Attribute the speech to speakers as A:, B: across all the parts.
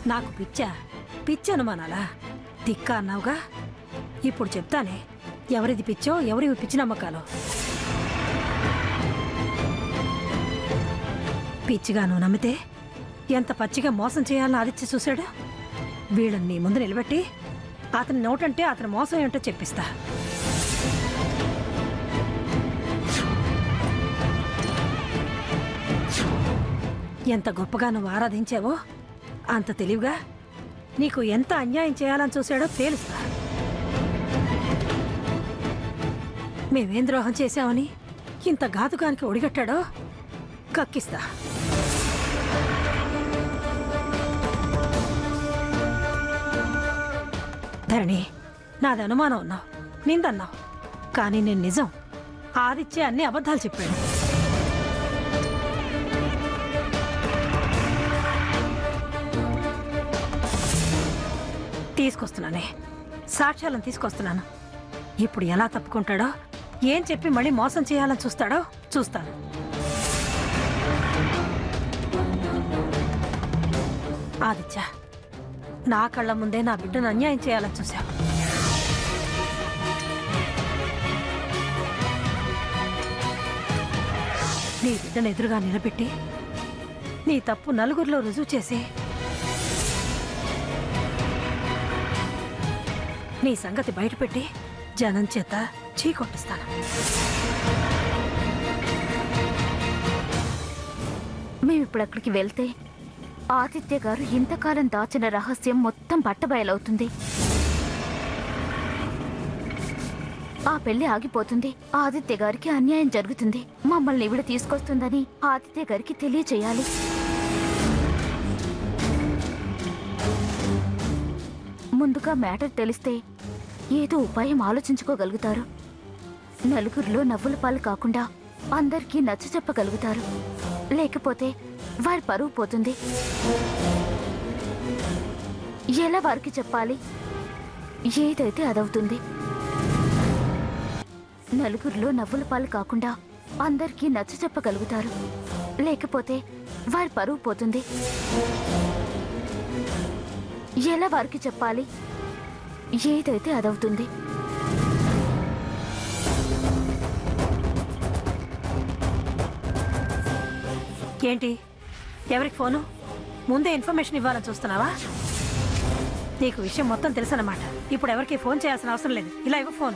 A: నాకు పిచ్చి అనుమానాలా? తిక్క అన్నావుగా, ఇప్పుడు చెప్తానే ఎవరిది పిచ్చో ఎవరివి పిచ్చి నమ్మకాలో. పిచ్చిగా నువ్వు నమ్మితే ఎంత పచ్చిగా మోసం చేయాలని ఆదిత్య చూశాడు. వీళ్ళని నీ ముందు నిలబెట్టి అతని నోటంటే అతని మోసం ఏంటో చెప్పిస్తా. ఎంత గొప్పగా నువ్వు ఆరాధించావో అంత తెలివిగా నీకు ఎంత అన్యాయం చేయాలని చూశాడో తేలుస్తా. మేమేం ద్రోహం చేశామని ఇంత ఘాతుకానికి ఒడిగట్టాడో కక్కిస్తా. ధరణి, నాది అనుమానం అన్నావు, నిందన్నావు, కానీ నేను నిజం. ఆదిత్య అన్ని అబద్ధాలు చెప్పాడు. తీసుకొస్తున్నానే, సాక్ష్యాలను తీసుకొస్తున్నాను. ఇప్పుడు ఎలా తప్పుకుంటాడో, ఏం చెప్పి మళ్ళీ మోసం చేయాలని చూస్తాడో చూస్తాను. ఆదిత్య, నా కళ్ళ ముందే నా బిడ్డను అన్యాయం చేయాలని చూశావు. నీ బిడ్డను ఎదురుగా నిలబెట్టి నీ తప్పు నలుగురిలో రుజువు చేసి నీ సంగతి బయటపెట్టి జనం చేత చీకొట్టిస్తాను.
B: మేమిప్పుడు అక్కడికి వెళ్తే ఆదిత్య గారు ఇంతకాలం దాచిన రహస్యం మొత్తం బట్టబయలవుతుంది. ఆ పెళ్లి ఆగిపోతుంది. ఆదిత్య గారికి అన్యాయం జరుగుతుంది. మమ్మల్ని ఇవిడ తీసుకొస్తుందని ఆదిత్య గారికి తెలియచేయాలి. ముందుగా మ్యాటర్ తెలిస్తే ఏదో ఉపాయం ఆలోచించుకోగలుగుతారు. నలుగురిలో నవ్వుల పాలు కాకుండా అందరికీ నచ్చ చెప్పగలుగుతారు. లేకపోతే వారి పరువు పోతుంది. ఎలా వారికి చెప్పాలి? ఏదైతే అదవుతుంది. నలుగురిలో నవ్వుల పాలు కాకుండా అందరికీ నచ్చ చెప్పగలుగుతారు. లేకపోతే వారి పరువు పోతుంది. ఎలా వారికి చెప్పాలి? ఏదైతే అదవుతుంది.
A: ఏంటి, ఎవరికి ఫోను? ముందే ఇన్ఫర్మేషన్ ఇవ్వాలని చూస్తున్నావా? నీకు విషయం మొత్తం తెలుసన్నమాట. ఇప్పుడు ఎవరికి ఫోన్ చేయాల్సిన అవసరం లేదు. ఇలా ఇవ్వ ఫోను.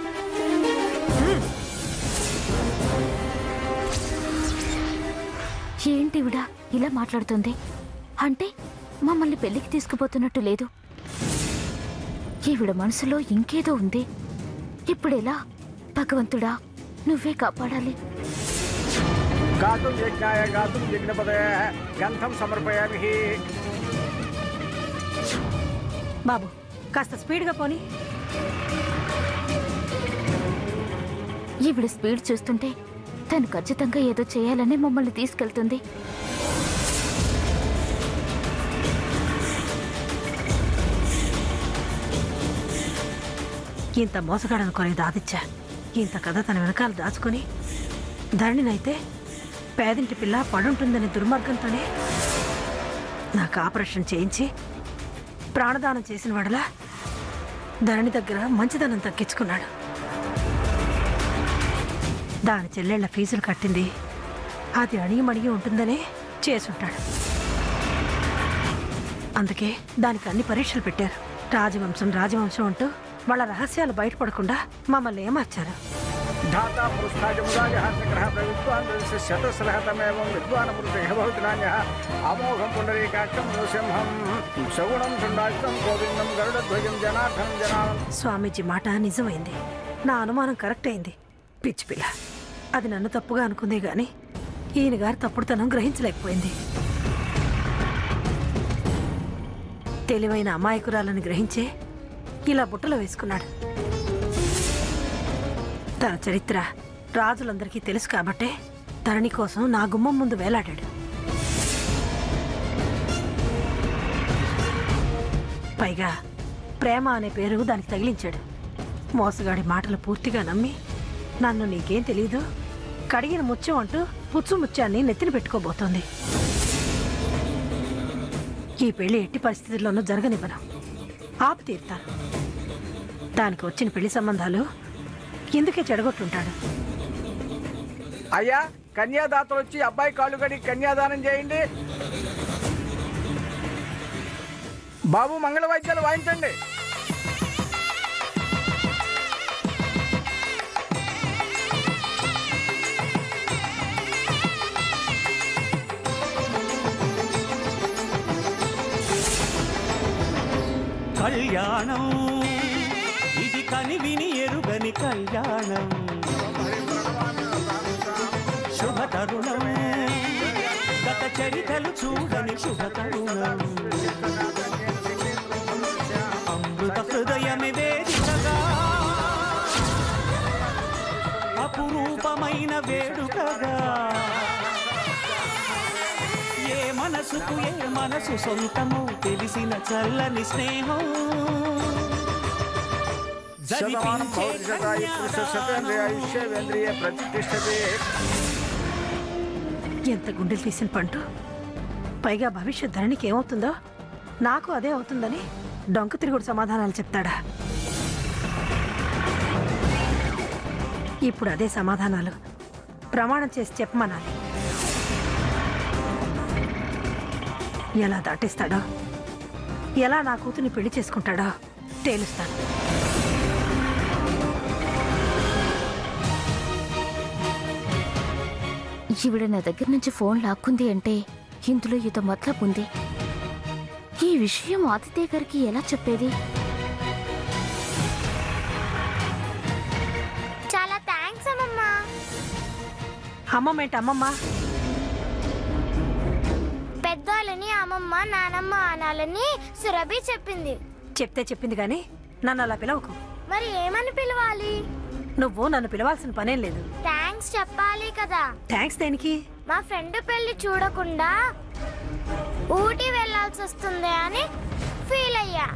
B: ఏంటి విడా ఇలా మాట్లాడుతుంది? అంటే మమ్మల్ని పెళ్లికి తీసుకుపోతున్నట్టు లేదు. ఈవిడ మనసులో ఇంకేదో ఉంది. ఇప్పుడెలా? భగవంతుడా, నువ్వే కాపాడాలి.
C: గాతుం యజ్ఞాయ గాతుం యజ్ఞపదే గంధం సమర్పయామి.
A: బాబు, కాస్త స్పీడ్గా పోనీ.
B: ఈవిడ స్పీడ్ చూస్తుంటే తను ఖచ్చితంగా ఏదో చేయాలని మమ్మల్ని తీసుకెళ్తుంది.
A: ఇంత మోసగాడనుకోలేదు ఆదిత్య. ఇంత కథ తన వెనకాల దాచుకుని ధరణినైతే పేదింటి పిల్ల పడుంటుందనే దుర్మార్గంతోనే నాకు ఆపరేషన్ చేయించి ప్రాణదానం చేసిన వాడలా ధరణి దగ్గర మంచిదనం తగ్గించుకున్నాడు. దాని చెల్లెళ్ల ఫీజులు కట్టింది అది అణిగిమణిగి ఉంటుందనే చేసుంటాడు. అందుకే దానికి అన్ని పరీక్షలు పెట్టారు. రాజవంశం అంటూ వాళ్ళ రహస్యాలు బయటపడకుండా మమ్మల్ని ఏమార్చారు. స్వామీజీ మాట నిజమైంది. నా అనుమానం కరెక్ట్ అయింది. పిచ్చి పిల్ల అది నన్ను తప్పుగా అనుకుంది గాని ఈయన గారు తప్పుడుతనం గ్రహించలేకపోయింది. తెలివైన అమాయకురాలని గ్రహించే ఇలా బుట్టలో వేసుకున్నాడు. తన చరిత్ర రాజులందరికీ తెలుసు కాబట్టే ధరణి కోసం నా గుమ్మం ముందు వేలాడాడు. పైగా ప్రేమ అనే పేరు దానికి తగిలించాడు. మోసగాడి మాటలు పూర్తిగా నమ్మి నన్ను నీకేం తెలీదు, కడిగిన ముత్యం అంటూ పుచ్చు ముత్యాన్ని నెత్తిన పెట్టుకోబోతోంది. ఈ పెళ్లి ఎట్టి పరిస్థితుల్లోనూ జరగనివ్వను. ఆపు తీరుతాను. దానికి వచ్చిన పెళ్లి సంబంధాలు ఎందుకే చెడగొట్టుంటాడు.
C: అయ్యా, కన్యాదాతలు వచ్చి అబ్బాయి కాళ్ళు కడి కన్యాదానం చేయండి. బాబు, మంగళ వాయిద్యాలు వాయించండి.
D: కళ్యాణం ఇది కనివిని ఎరుగని కళ్యాణం, శుభ తరుణం గత చరితలు చూడని శుభ తరుణం, అమృత హృదయమి వేదికగా అపురూపమైన వేడుకగా, ఏ మనసుకు ఏ మనసు సొంతము తెలిసిన చల్లని స్నేహం,
A: ఎంత గుండెలు తీసిన పంట. పైగా భవిష్యత్ ధరణికి ఏమవుతుందో నాకు అదే అవుతుందని డొంక తిరుగుడు సమాధానాలు చెప్తాడా? ఇప్పుడు అదే సమాధానాలు ప్రమాణం చేసి చెప్పమనాలి. ఎలా దాటిస్తాడో, ఎలా నా కూతుర్ని పెళ్లి చేసుకుంటాడో తేలుస్తాను.
B: ఈవిడ నా దగ్గర నుంచి ఫోన్ లాక్కుంది అంటే ఇందులో ఏదో మతలబు ఉంది. ఈ విషయం ఆదిత్య గారికి ఎలా చెప్పేది?
E: చాలా థ్యాంక్స్ అమ్మమ్మ.
A: అమ్మమ్మేంటి అమ్మమ్మ?
E: పెద్దోళ్ళని అమ్మమ్మ నానమ్మ అనాలని సురభి చెప్పింది.
A: చెప్పింది కానీ నన్ను అలా పిలవకు.
E: మరి ఏమని పిలవాలి?
A: నువ్వు నన్ను పిలవాల్సిన పనేం లేదు.
E: థ్యాంక్స్ చెప్పాలి కదా.
A: థ్యాంక్స్ దేనికి?
E: మా ఫ్రెండ్ పెళ్లి చూడకుండా ఊటీ వెళ్ళాల్సి వస్తుంది అని ఫీల్ అయ్యా.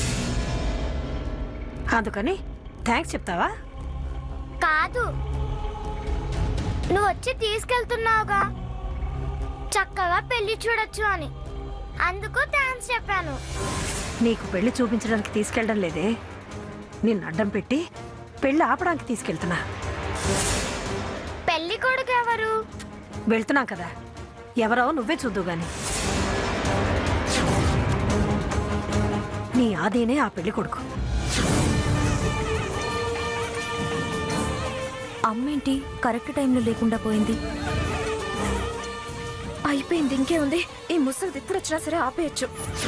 A: అందుకని థ్యాంక్స్ చెప్తావా?
E: కాదు, నువ్వు వచ్చి తీసుకెళ్తున్నావుగా, చక్కగా పెళ్లి చూడొచ్చు అని, అందుకు థ్యాంక్స్ చెప్పాను.
A: నీకు పెళ్లి చూపించడానికి తీసుకెళ్ళడం లేదే, నిన్ను అడ్డం పెట్టి పెళ్లి ఆపడానికి తీసుకెళ్తున్నా.
E: పెళ్లి కొడుకు ఎవరు?
A: వెళ్తున్నాం కదా, ఎవరో నువ్వే చూద్దు గాని. నీ ఆదేనే ఆ పెళ్లి కొడుకు.
B: అమ్మేంటి కరెక్ట్ టైంలో లేకుండా పోయింది? అయిపోయింది, ఇంకే ఉంది. ఈ ముసలిది ఎప్పుడు వచ్చినా సరే ఆపేయచ్చు.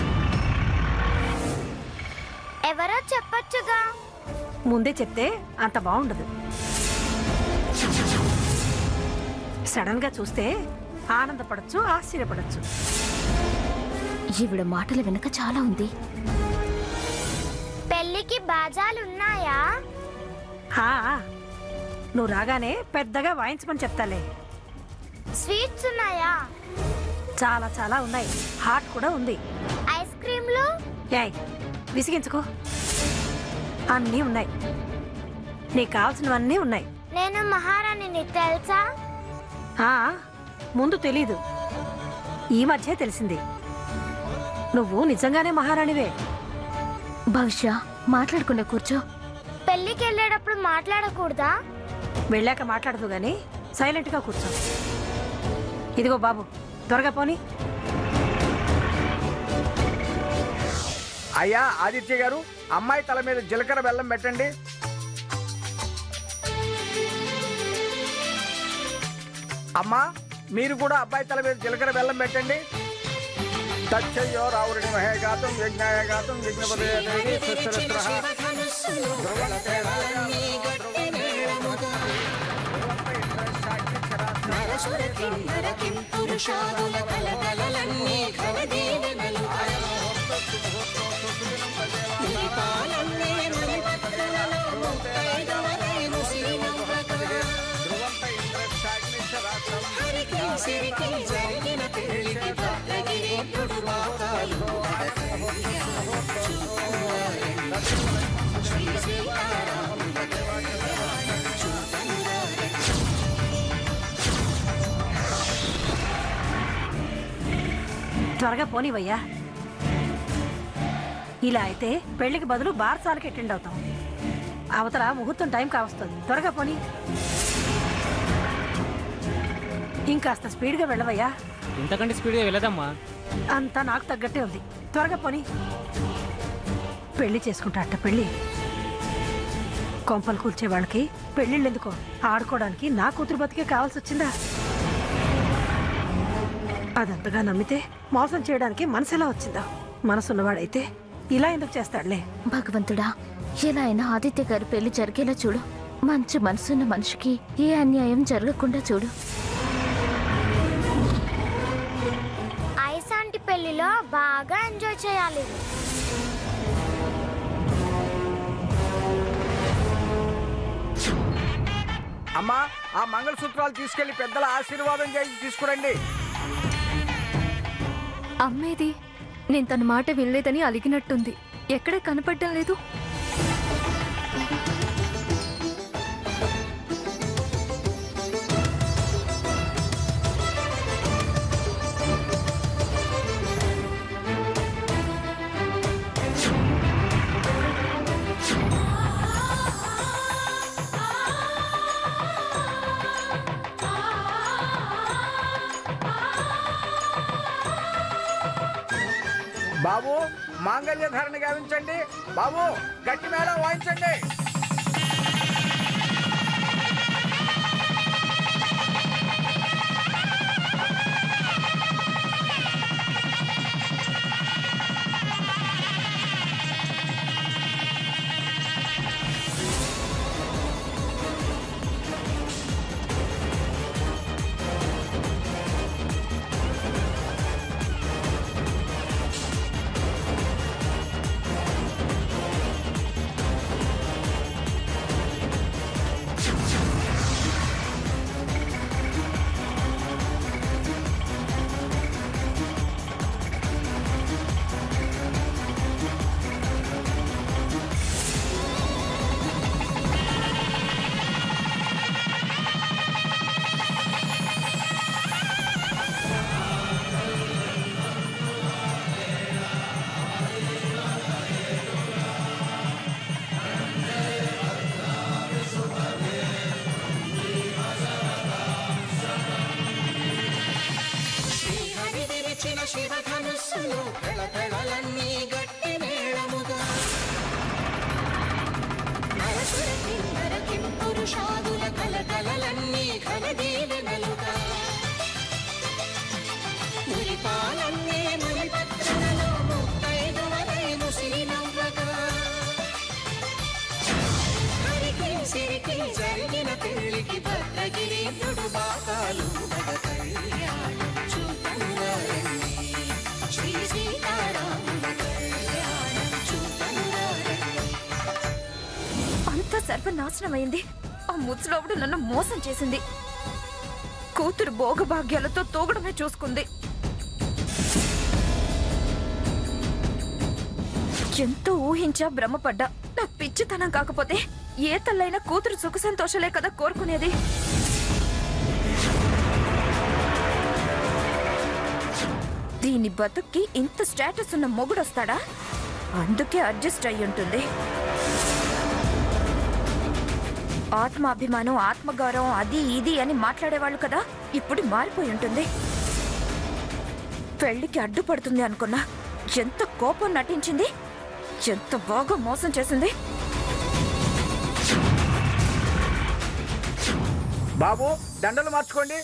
E: ఎవరో చెప్పొచ్చుగా.
A: ముందే చెప్తే అంత బాగుండదు. సడన్ గా చూస్తే ఆనందపడచ్చు, ఆశ్చర్యపడచ్చు.
B: ఈవిడ మాటల వెనుక చాలా ఉంది.
E: పెళ్లికి బాజాలున్నాయా?
A: హా, నువ్వు రాగానే పెద్దగా వాయించమని చెప్తాలే.
E: స్వీట్స్ ఉన్నాయా?
A: చాలా చాలా ఉన్నాయి. హాట్ కూడా ఉంది.
E: ఐస్ క్రీమ్లు?
A: ఏయ్, విసిగించుకో. అన్నీ ఉన్నాయి, నీకు కావాల్సినవన్నీ ఉన్నాయి.
E: నేను మహారాణిని తెలుసా?
A: ముందు తెలీదు, ఈ మధ్య తెలిసింది. నువ్వు నిజంగానే మహారాణివే.
B: భవిష్య మాట్లాడకుండా కూర్చో.
E: పెళ్లికి వెళ్ళేటప్పుడు మాట్లాడకూడదా?
A: వెళ్ళాక మాట్లాడదు గాని సైలెంట్ గా కూర్చో. ఇదిగో బాబు, త్వరగా పోని.
C: అయ్యా ఆదిత్య గారు, అమ్మాయి తల మీద జీలకర్ర బెల్లం పెట్టండి. అమ్మా, మీరు కూడా అబ్బాయి తల మీద జీలకర్ర బెల్లం పెట్టండి. తచ్చయ్యో రావుడిని మహేగాతం యజ్ఞాయ గాతం యజ్ఞపదయ
A: త్వరగా పోనివయ్యా. ఇలా అయితే పెళ్లికి బదులు బార్సాలకి అటెండ్ అవుతాం. అవతల ముహూర్తం టైం కావస్తుంది. త్వరగా పోనీ. ఇంకాస్త స్పీడ్గా వెళ్ళవయ్యా.
F: ఇంతకంటే స్పీడ్గా వెళ్ళదమ్మా.
A: అంతా నాకు తగ్గట్టే ఉంది. త్వరగా పోనీ. పెళ్లి చేసుకుంటా అట్ట పెళ్లి. కొంపలు కూల్చే వాళ్ళకి పెళ్ళిళ్ళు ఎందుకో? ఆడుకోవడానికి నా కూతురు బతికే కావాల్సి వచ్చిందా? అదంతగా నమ్మితే మోసం చేయడానికి మనసు ఎలా వచ్చిందా? మనసున్నవాడైతే ఇలా ఎందుకు చేస్తాడులే?
B: భగవంతుడా, ఎలా అయినా ఆదిత్య గారి పెళ్లి జరిగేలా చూడు. మంచి మనసున్న మనిషికి ఏ అన్యాయం జరగకుండా చూడు.
E: ఐసాంటి పెళ్లిలో బాగా ఎంజాయ్ చేయాలి.
C: అమ్మా, ఆ మంగళసూత్రాలు తీసుకెళ్లి పెద్దల ఆశీర్వాదం చేసి తీసుకురండి.
G: అమ్మేది? నేను తన మాట వినలేదని అలిగినట్టుంది. ఎక్కడే కనపడడం లేదు.
C: బాబు, మాంగళ్య ధారణ గావించండి. బాబు, గట్టి మేళం వాయించండి.
D: శివధనుస్సులు పెళపెళలన్నీ గట్టి మేళముగా నరసురకిం పురుషాదుల కలకలలన్నీ ఘనదీవెనలుగా మురిపాలన్నీ మురిపత్రలలో ముత్తైదువలైను శ్రీనవ్వగా హరికి సిరికి జరిగిన పెళ్లికి భద్రగిరి నుడు బాకాలు
G: అంతా సర్వనాశనమైంది. ఆ ముసలోవుడు నన్ను మోసం చేసింది. కూతురు భోగభాగ్యాలతో తోగడమే చూసుకుంది. ఎంతో ఊహించా, భ్రమపడ్డా. నా పిచ్చితనం కాకపోతే ఏ తల్లైనా కూతురు సుఖ సంతోషాలే కదా కోరుకునేది. దీని బతుక్కి ఇంత స్టేటస్ ఉన్న మొగుడొస్తాడా? అందుకే అడ్జస్ట్ అయ్యి ఉంటుంది. ఆత్మాభిమానం, ఆత్మగౌరవం, అది ఇది అని మాట్లాడేవాళ్ళు కదా, ఇప్పుడు మారిపోయి ఉంటుంది. పెళ్లికి అడ్డుపడుతుంది అనుకున్నా. ఎంత కోపం నటించింది, ఎంత బాగా మోసం చేసింది.
C: బాబు, దండలు మార్చుకోండి.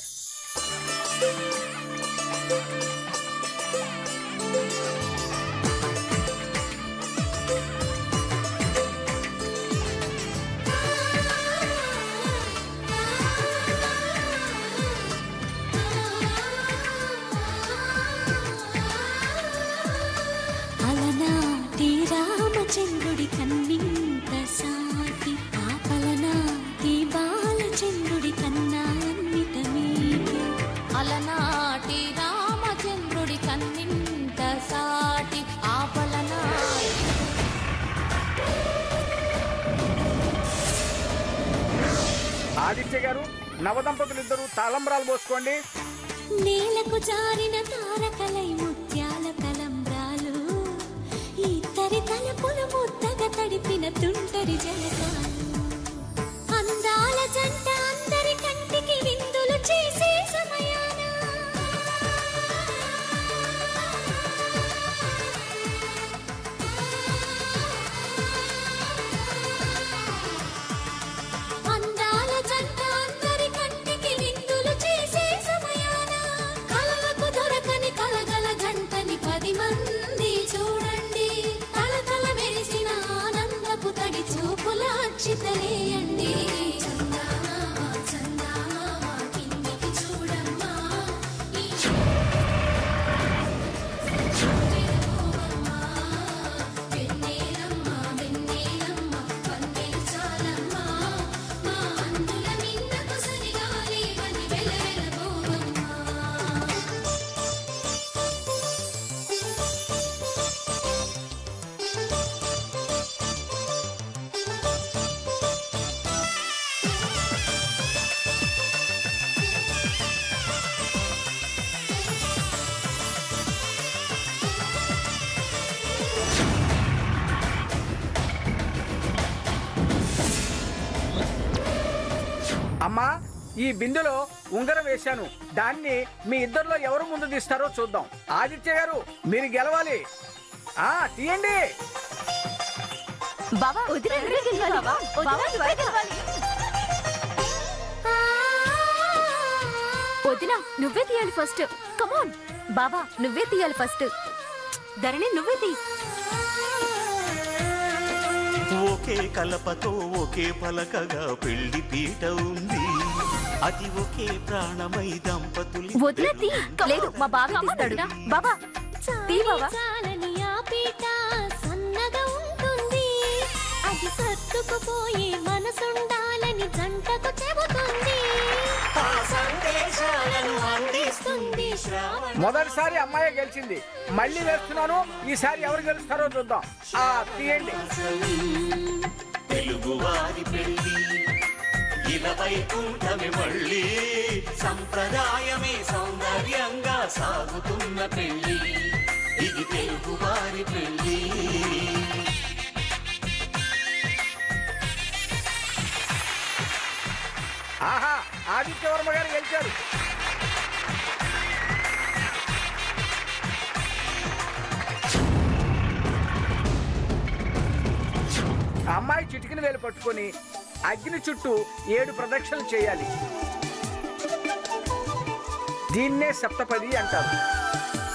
H: చంద్రుడి కన్నింత సాటి ఆపలనాటి బాలచంద్రుడి కన్నా అన్నితమీటి. అలనాటి రామచంద్రుడి కన్నింత సాటి ఆపలనాటి.
C: ఆదిత్య గారు, నవదంపతులిద్దరూ తాళంబ్రాలు పోసుకోండి.
H: నేలకు జారిన తారకలై ముత్యాల తలంబ్రాలు ఇద్దరు అందరి తలపులు ముద్దగా తడిపిన తుంటరి జలకాలు అందాల జంట అందరి కంటికి విందులు చేసే సమయాన అందాల జంట అందరి కంటికి విందులు చేసే సమయాన కలలకు దొరకని కలగల జంటని 10 మంది చూడండి తలతల మెరిసిన ఆనందపు తడి చూపుల అక్షితలేయండి కిందికి చూడమ్మా వెన్నెలమ్మ వెన్నెలమ్మ వందెలు చాలమ్మా మా అందుల మిన్నకు సరిగా లేవని వెలవెలబోవమ్మా
C: అమ్మా ఈ బిందులో ఉంగరం వేశాను. దాన్ని మీ ఇద్దరిలో ఎవరు ముందు తీస్తారో చూద్దాం. ఆదిత్య గారు మీరు గెలవాలి. తీయండి.
B: బాబా వదినా నువ్వే తీయాలి ఫస్ట్. కమాన్ బాబా నువ్వే తీయాలి ఫస్ట్. ధరణి నువ్వే తీ.
D: ఒకే కలపతో ఒకే పలకగా పెళ్లి పీట ఉంది, అది ఒకే ప్రాణమై దంపతులు.
B: వదినా తీ. లేదు మా బాబా తీస్తాడు. బాబా తీ బాబా.
H: చాలని ఆ పీట సన్నగా ఉంటుంది, అది సర్దుకుపోయే మనసుండాలని జంటకు చెబుతుంది,
D: ఆ సందేశాలను అందిస్తుంది శ్రావణ.
C: మొదటిసారి అమ్మాయి గెలిచింది. మళ్ళీ వేస్తున్నాను. ఈసారి ఎవరు గెలుస్తారో చూద్దాం. తీయండి.
D: తెలుగువారి పెళ్లి ఇలా వైకుంఠమే మళ్ళీ, సంప్రదాయమే సౌందర్యంగా సాగుతున్న పెళ్లి, ఇది తెలుగువారి పెళ్లి.
C: ఆహా, ఆదిత్యవర్మ గారు గెలిచారు. అమ్మాయి చిటికిన వేలు పట్టుకొని అగ్ని చుట్టూ 7 ప్రదక్షిణలు చేయాలి. దీన్నే సప్తపది అంటారు.